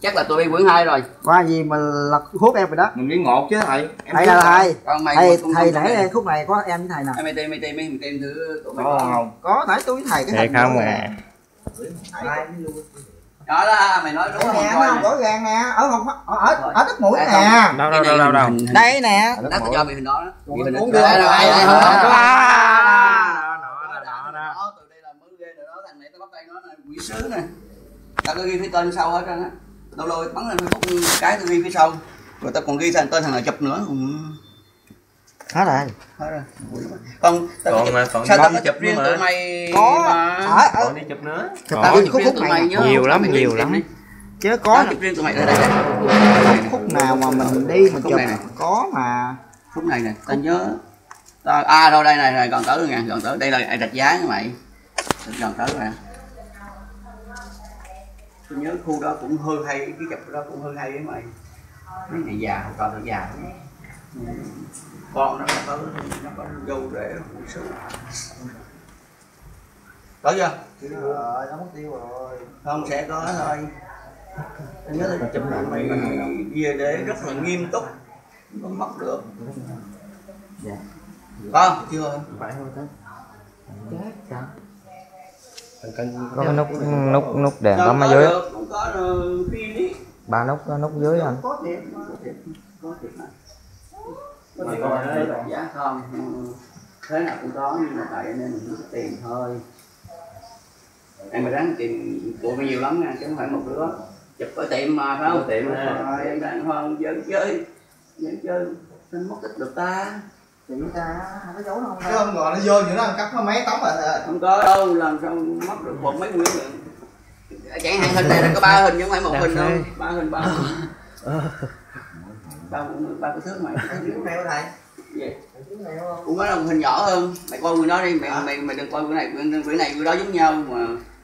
Chắc là tôi đi quyển 2 rồi. Qua gì mà lật hút em rồi đó. Mình đi 1 chứ thầy. Thầy là thầy. Thầy nãy này. khúc này có em với thầy nè. Mày tìm thử tụi mày có không? Có nãy tôi với thầy cái thầy không à. Đó đó, mày nói đúng không? Nè, nó không rõ ràng nè, ở đất mũi nè. Đâu. Đây nè. Đắt cho mày hình đó. Uống Đây được. đây. Đó. Từ đây là mới ghê rồi đó, thằng này tao bắt tay nó là quỷ sứ nè. Tao có ghi phía tên sau hết trơn á. Lâu lâu bắn lên Facebook cái tao ghi phía sau. Rồi tao còn ghi tên thằng nào chụp nữa. Hết rồi. Hết rồi. Còn sao tao có chụp riêng tụi mày có Còn đi chụp nữa. tao đi khúc này Nhiều lắm. Chứ có chụp riêng tụi mày ở đây. khúc nào mà mình đi mình chụp có mà. Khúc này nè, tao nhớ đâu đây này gần tới rồi nè, gần tới đây là Rạch Giá nha mày. Gần tới rồi nè. Tôi nhớ khu đó cũng hơi hay, cái chụp đó cũng hơi hay với mày. Mấy này già, còn được già lắm. Con nó có dâu rễ cũng sướng. Có chưa? Rồi, nó mất tiêu rồi. Không, sẽ có thôi. Tôi nhớ là chụp mày về để rất là nghiêm túc, không mất được. Không, chưa. Phải không thế? Có cái nút đèn bấm ở dưới. Không có phim đi. 3 nút có nút dưới anh. Có thiệt mà. Có thiệt là giá không. Thế nào cũng có nhưng mà tại nên mình không có tiền thôi. Em mà ráng tìm tụi mày nhiều lắm nha, chứ không phải một đứa. Chụp ở tiệm mà phải không? Tiệm nè. Em đang không dân chơi. Nên mất tích được ta. Chị ta không có giấu đâu. Chứ không gọi nó vô giữa nó ăn cắp nó mấy tấm rồi. Không có đâu, làm sao mất được một mấy nguyên lượng. Chẳng hạn hình này là có 3 hình chứ không phải một hình đâu. 3 hình. Ba cái thước mày. Cái này thầy. Gì? Cũng có một hình nhỏ hơn. Mày coi người đó đi, mày đừng coi cái này, cái này cái đó giống nhau mà.